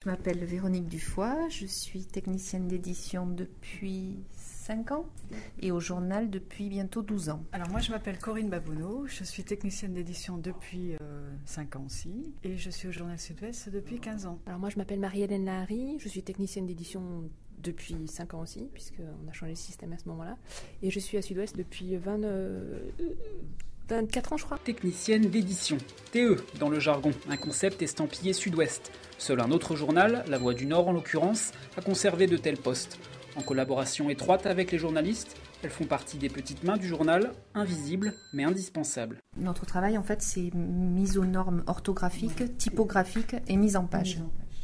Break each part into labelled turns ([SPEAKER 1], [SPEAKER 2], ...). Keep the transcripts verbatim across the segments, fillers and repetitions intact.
[SPEAKER 1] Je m'appelle Véronique Dufoy, je suis technicienne d'édition depuis cinq ans et au journal depuis bientôt douze ans.
[SPEAKER 2] Alors moi je m'appelle Corinne Babouneau, je suis technicienne d'édition depuis euh, cinq ans aussi et je suis au journal Sud-Ouest depuis quinze ans.
[SPEAKER 3] Alors moi je m'appelle Marie-Hélène Lahari, je suis technicienne d'édition depuis cinq ans aussi puisqu'on a changé le système à ce moment-là et je suis à Sud-Ouest depuis vingt, euh, vingt-quatre ans je crois.
[SPEAKER 4] Technicienne d'édition, T E dans le jargon, un concept estampillé Sud-Ouest. Seul un autre journal, La Voix du Nord en l'occurrence, a conservé de tels postes. En collaboration étroite avec les journalistes, elles font partie des petites mains du journal, invisibles mais indispensables.
[SPEAKER 1] Notre travail en fait c'est mise aux normes orthographiques, typographiques et mise en page.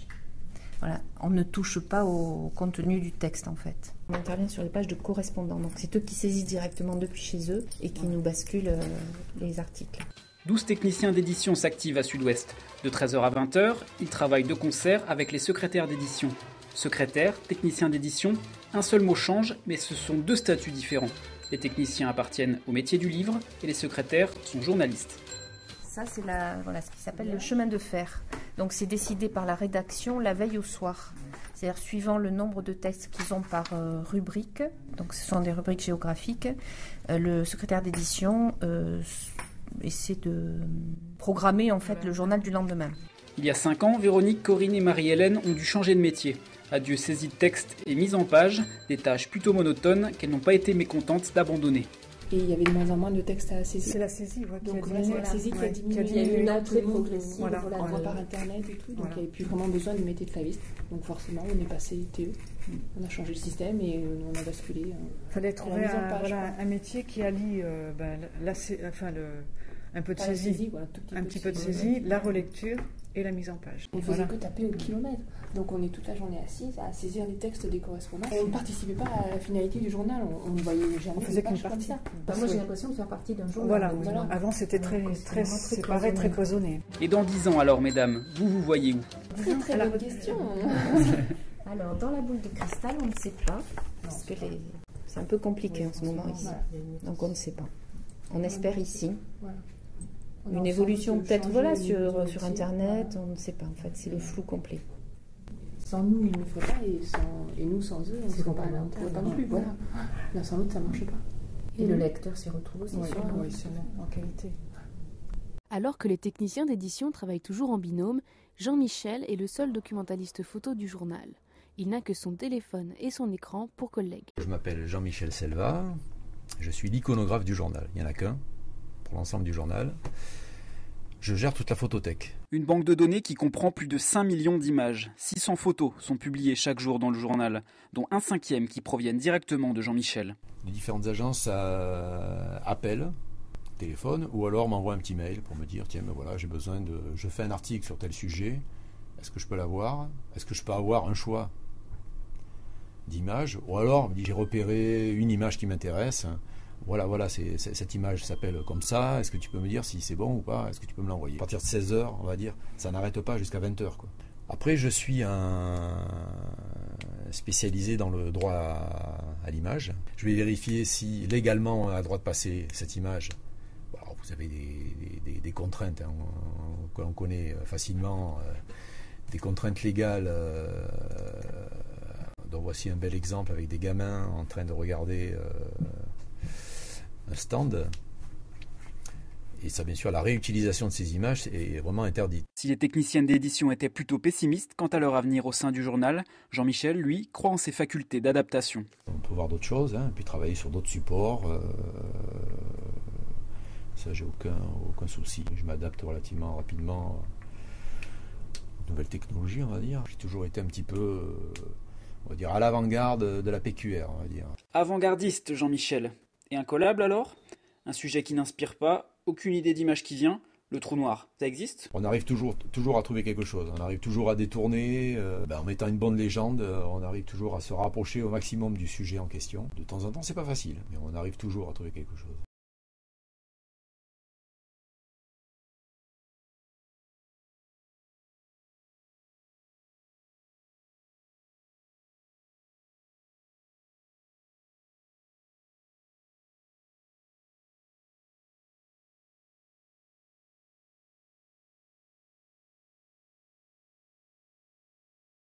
[SPEAKER 1] Voilà, on ne touche pas au contenu du texte en fait. On intervient sur les pages de correspondants, donc c'est eux qui saisissent directement depuis chez eux et qui nous basculent euh, les articles.
[SPEAKER 4] douze techniciens d'édition s'activent à Sud-Ouest. De treize heures à vingt heures, ils travaillent de concert avec les secrétaires d'édition. Secrétaire, technicien d'édition, un seul mot change, mais ce sont deux statuts différents. Les techniciens appartiennent au métier du livre et les secrétaires sont journalistes.
[SPEAKER 1] Ça, c'est la, voilà, ce qui s'appelle le chemin de fer. Donc, c'est décidé par la rédaction la veille au soir. C'est-à-dire suivant le nombre de textes qu'ils ont par euh, rubrique. Donc, ce sont des rubriques géographiques. Euh, le secrétaire d'édition euh, essaie de programmer en fait le journal du lendemain.
[SPEAKER 4] Il y a cinq ans, Véronique, Corinne et Marie-Hélène ont dû changer de métier. Adieu saisie de texte et mise en page, des tâches plutôt monotones qu'elles n'ont pas été mécontentes d'abandonner.
[SPEAKER 3] Et il y avait de moins en moins de textes à saisir.
[SPEAKER 2] C'est la saisie, ouais,
[SPEAKER 3] Donc
[SPEAKER 2] qui a
[SPEAKER 3] là, c'est la
[SPEAKER 2] diminué.
[SPEAKER 3] saisie qui a
[SPEAKER 2] Ouais,
[SPEAKER 3] diminué.
[SPEAKER 2] qui a
[SPEAKER 3] Il y a eu
[SPEAKER 2] diminué.
[SPEAKER 3] une entrée progressive
[SPEAKER 2] Voilà,
[SPEAKER 3] voilà,
[SPEAKER 2] voilà.
[SPEAKER 3] par internet et tout, donc
[SPEAKER 2] Voilà.
[SPEAKER 3] il n'y avait plus vraiment besoin de métier de claviste. Donc forcément, on est passé T E. On a changé le système et on a basculé.
[SPEAKER 2] Il fallait trouver
[SPEAKER 3] mise en
[SPEAKER 2] un,
[SPEAKER 3] page,
[SPEAKER 2] voilà, un métier qui allie euh, ben, la, la, enfin, le, un peu de
[SPEAKER 3] Pas la
[SPEAKER 2] saisie,
[SPEAKER 3] saisie, voilà, tout petit
[SPEAKER 2] un
[SPEAKER 3] peu
[SPEAKER 2] petit
[SPEAKER 3] de
[SPEAKER 2] peu de
[SPEAKER 3] saisie.
[SPEAKER 2] saisie, la relecture et la mise en page.
[SPEAKER 3] On ne faisait
[SPEAKER 2] Voilà.
[SPEAKER 3] que taper au kilomètre. Donc on est toute la journée assise à saisir les textes des correspondants. On ne participait pas à la finalité du journal. On ne voyait jamais
[SPEAKER 2] On faisait
[SPEAKER 3] des pages
[SPEAKER 2] qu'une
[SPEAKER 3] comme
[SPEAKER 2] partie.
[SPEAKER 3] ça.
[SPEAKER 5] Bah, moi j'ai l'impression de faire partie d'un journal.
[SPEAKER 2] Voilà,
[SPEAKER 5] donc,
[SPEAKER 2] voilà. Avant c'était très,
[SPEAKER 5] Donc, c'est
[SPEAKER 2] très,
[SPEAKER 5] vraiment très
[SPEAKER 2] séparé,
[SPEAKER 5] cloisonné.
[SPEAKER 2] très cloisonné.
[SPEAKER 4] Et dans dix ans alors, mesdames, vous vous voyez où?
[SPEAKER 3] Très très
[SPEAKER 2] Alors,
[SPEAKER 3] bonne question.
[SPEAKER 1] Alors, dans la boule de cristal, on ne sait pas, parce que les... c'est un peu compliqué en ce moment ici.
[SPEAKER 3] Voilà.
[SPEAKER 1] Donc, on ne sait pas. On espère ici.
[SPEAKER 3] Voilà.
[SPEAKER 1] Une
[SPEAKER 3] Alors,
[SPEAKER 1] évolution
[SPEAKER 3] sans
[SPEAKER 1] peut-être
[SPEAKER 3] changer
[SPEAKER 1] voilà,
[SPEAKER 3] au niveau
[SPEAKER 1] sur,
[SPEAKER 3] du
[SPEAKER 1] sur
[SPEAKER 3] métier,
[SPEAKER 1] Internet,
[SPEAKER 3] voilà.
[SPEAKER 1] on ne sait pas en fait, c'est le flou complet.
[SPEAKER 3] Sans nous, ils ne feraient pas, et, sans... et nous, sans eux, on ne
[SPEAKER 5] C'est
[SPEAKER 3] serait pas là. On ne
[SPEAKER 5] complémentaire,
[SPEAKER 3] pourrait pas non plus. Voilà. L'un sans l'autre, ça ne marche pas.
[SPEAKER 5] Et le lecteur s'y retrouve aussi.
[SPEAKER 2] Oui,
[SPEAKER 5] sur
[SPEAKER 2] oui,
[SPEAKER 5] le-
[SPEAKER 2] c'est bon, en qualité.
[SPEAKER 6] Alors que les techniciens d'édition travaillent toujours en binôme, Jean-Michel est le seul documentaliste photo du journal. Il n'a que son téléphone et son écran pour collègues.
[SPEAKER 7] Je m'appelle Jean-Michel Selva, je suis l'iconographe du journal. Il n'y en a qu'un pour l'ensemble du journal. Je gère toute la photothèque.
[SPEAKER 4] Une banque de données qui comprend plus de cinq millions d'images. six cents photos sont publiées chaque jour dans le journal, dont un cinquième qui proviennent directement de Jean-Michel.
[SPEAKER 7] Les différentes agences euh, appellent, téléphonent, ou alors m'envoient un petit mail pour me dire tiens, ben voilà, j'ai besoin de. Je fais un article sur tel sujet, est-ce que je peux l'avoir? Est-ce que je peux avoir un choix d'images? Ou alors, on me dit, j'ai repéré une image qui m'intéresse. Voilà, voilà, c'est, c'est, cette image s'appelle comme ça. Est-ce que tu peux me dire si c'est bon ou pas? Est-ce que tu peux me l'envoyer? À partir de seize heures, on va dire, ça n'arrête pas jusqu'à vingt heures, quoi. Après, je suis un spécialisé dans le droit à, à l'image. Je vais vérifier si légalement on a le droit de passer cette image. Bon, alors, vous avez des, des, des contraintes hein, que l'on connaît facilement, euh, des contraintes légales. Euh, donc voici un bel exemple avec des gamins en train de regarder euh, un stand. Et ça, bien sûr, la réutilisation de ces images est vraiment interdite.
[SPEAKER 4] Si les techniciennes d'édition étaient plutôt pessimistes quant à leur avenir au sein du journal, Jean-Michel, lui, croit en ses facultés d'adaptation.
[SPEAKER 7] On peut voir d'autres choses, hein, puis travailler sur d'autres supports. Euh, ça, j'ai aucun, aucun souci. Je m'adapte relativement rapidement aux nouvelles technologies, on va dire. J'ai toujours été un petit peu, on va dire, à l'avant-garde de la P Q R, on va dire.
[SPEAKER 4] Avant-gardiste, Jean-Michel. Et incollable alors? Un sujet qui n'inspire pas, aucune idée d'image qui vient, le trou noir, ça existe?
[SPEAKER 7] On arrive toujours, toujours à trouver quelque chose, on arrive toujours à détourner, euh, ben, en mettant une bonne légende, euh, on arrive toujours à se rapprocher au maximum du sujet en question. De temps en temps, c'est pas facile, mais on arrive toujours à trouver quelque chose.